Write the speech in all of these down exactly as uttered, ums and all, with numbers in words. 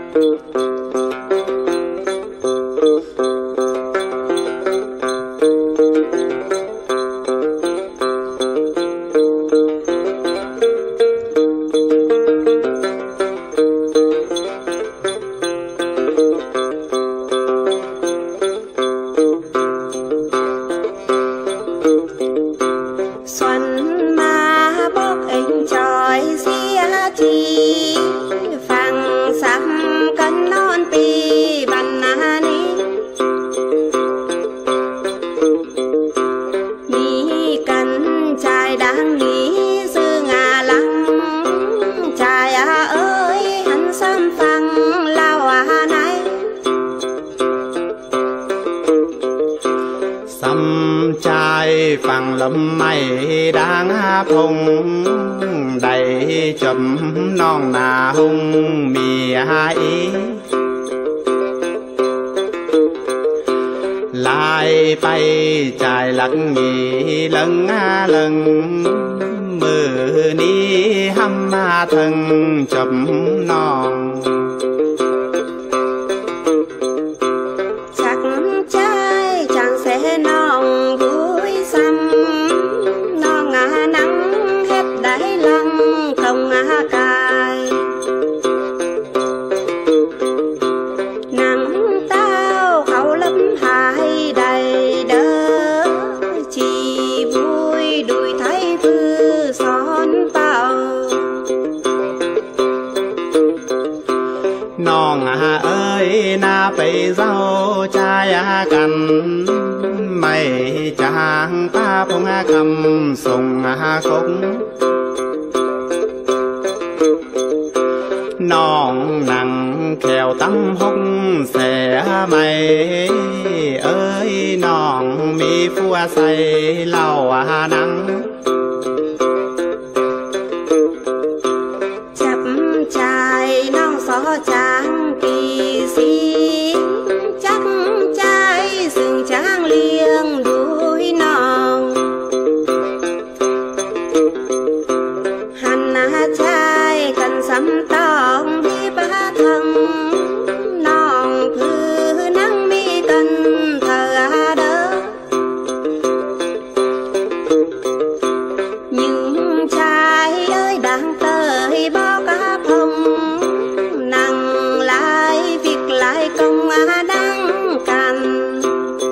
phẳng lâm mây đang phùng đầy chấm non nà hung mì hai lại bay chạy lắc nhị lần lần mưa ni hăm thân chấm non chắc trai chẳng sẽ non vui xăm non ngà nắng hết đáy lăng không ngà cài nắng tao khẩu lắm hai đầy đỡ chỉ vui đùi thấy vư son bao non à ơi na phải rau trai à cần mày chàng ta phong à cầm sùng à khúc non nặng kèo tắm hung xẻ mày ơi non mi phu say lau à nắng chập trai non xó chàng kỳ si chắc trai sừng trắng liêng đuôi non hành à trai cần sắm tòng đi ba thân non thư nắng mi cần thờ à đỡ nhưng trai ơi đang tới bao cá phong nặng lại việc lại công à đang cằn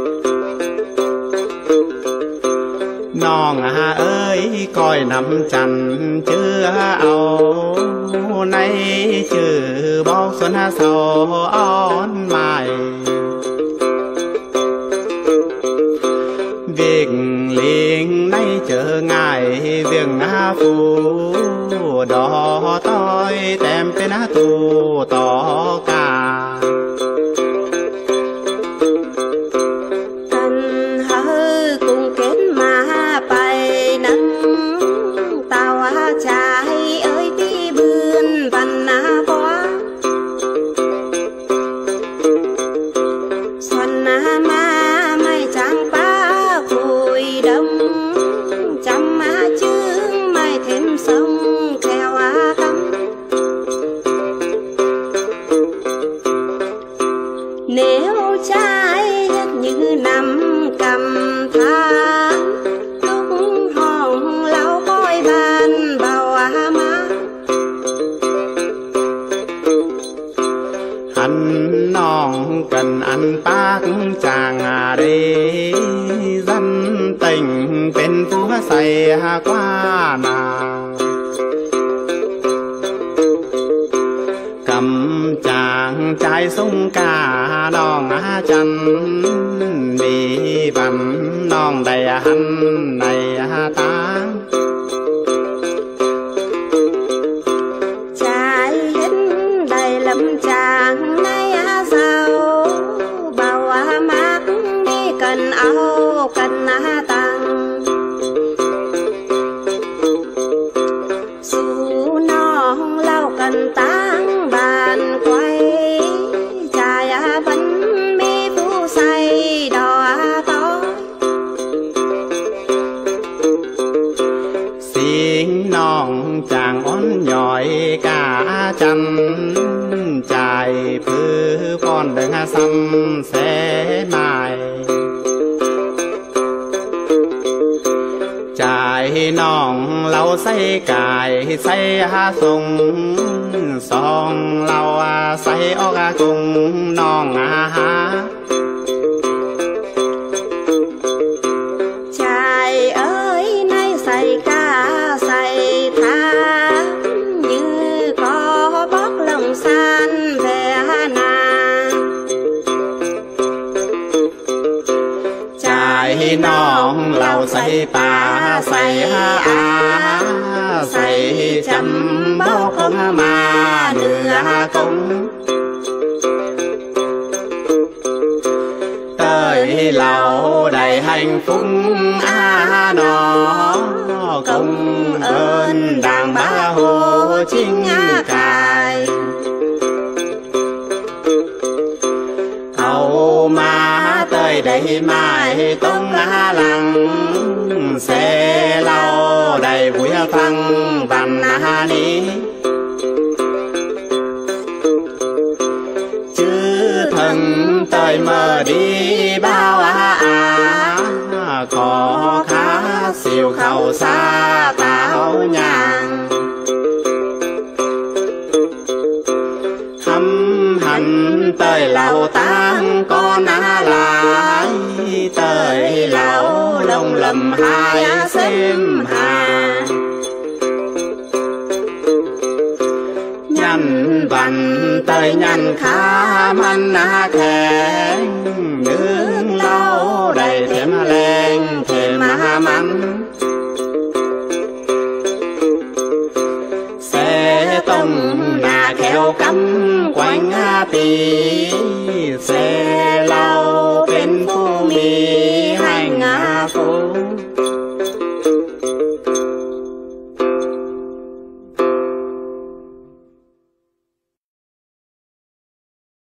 non à ơi coi nằm chành chưa âu nay trừ bao xuân sầu on mài việc liền nay chờ ngài việc ngã phù đó tôi tem tên tu tỏ cả cần hơ cùng kết mà bay nắng tao à trai ơi tí bươn văn à quá xuân à ma mây trắng ba cùi đông chăm á chương mây thêm sông theo á cắm nếu trai hết như năm cầm tháng lúc hòn lau khói bàn bào á má anh non cần anh bác chàng à đi dân tình bên phú say qua nào cầm chàng trai súng ca non á chân bị vằn non đầy hắn này tán trai hết đầy lắm chàng nay á sao bao á mát đi cần áo cần á tăng su non lau cần táng bàn quay trai á vẫn mi phu say đò á tối xin non chàng ón nhỏi cả chân trai thứ con đừng xăm sẽ mai trái nòng lâu say cài say ha sung song lâu say ốc cùng nòng ha trai ơi nay say ca say tha như có bóc lòng san về na trai nòng lâu say pa say a say chăm bóc không mà nửa công tới lâu đầy hạnh phúc a nó công ơn đàng bá hồ chính cài âu ma tới đây mai tông á lăng sẽ lâu đầy vui phăng văn á ní chứ thần tới mơ đi bao à à có khá siêu khẩu xa tao nhàng hâm hành tới lầu tang con á lại tới lầu lông lầm hai xem hà nhân văn tới nhân khá man á khen nướng lâu đầy thêm lên thêm mà mắn sẽ tông nà khéo cắm quanh tì sẽ lâu bên phu mì hai ngà phu